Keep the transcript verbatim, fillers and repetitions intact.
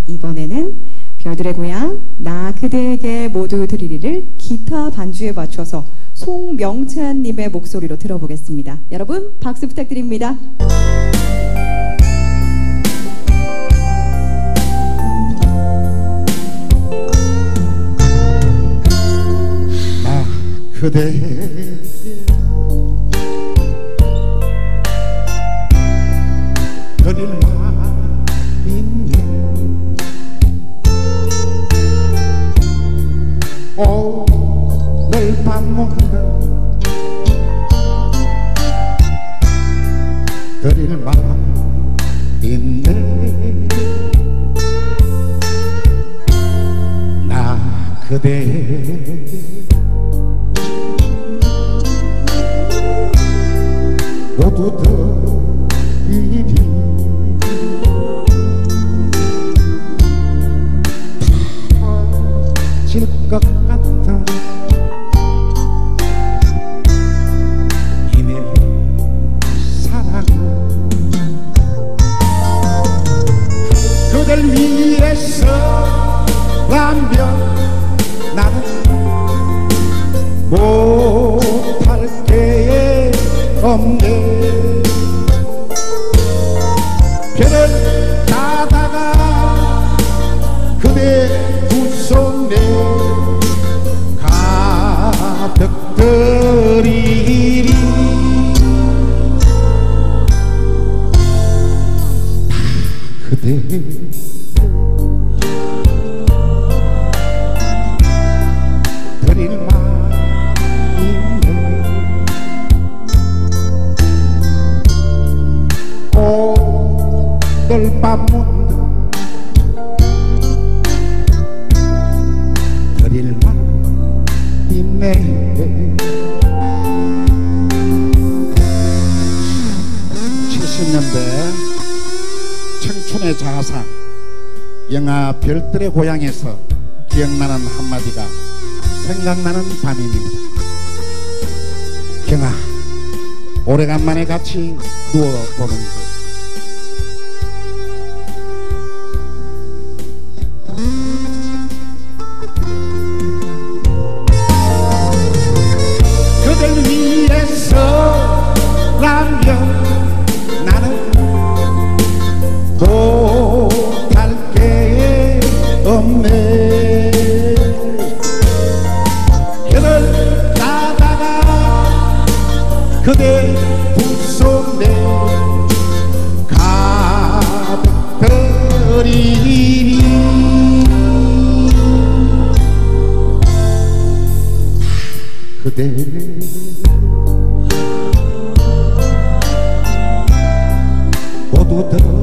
이번에는 별들의 고향 나 그대에게 모두 드리리를 기타 반주에 맞춰서 송명찬님의 목소리로 들어보겠습니다. 여러분 박수 부탁드립니다. 나 그대 드릴 말이네. 오늘 밤은 드릴 말이네. 나 그대 모두 드리리. 질 것 같아 이내 사랑 그댈 위해서라면 나는 못할 게 없네. 별을 따다가 그대 두 손에 가득 드리리. 그대 드릴 말이네. 오늘 밤은 드릴 말이네. 칠십 년대 청춘의 자상 영화 별들의 고향에서 기억나는 한마디가 생각나는 밤입니다. 경아 오래간만에 같이 누워보는 것. 그댈 위해서라면 나는 못할 게 없네. 별을 따다가 그대 두 손에 가득 드리리. 그대 모두 들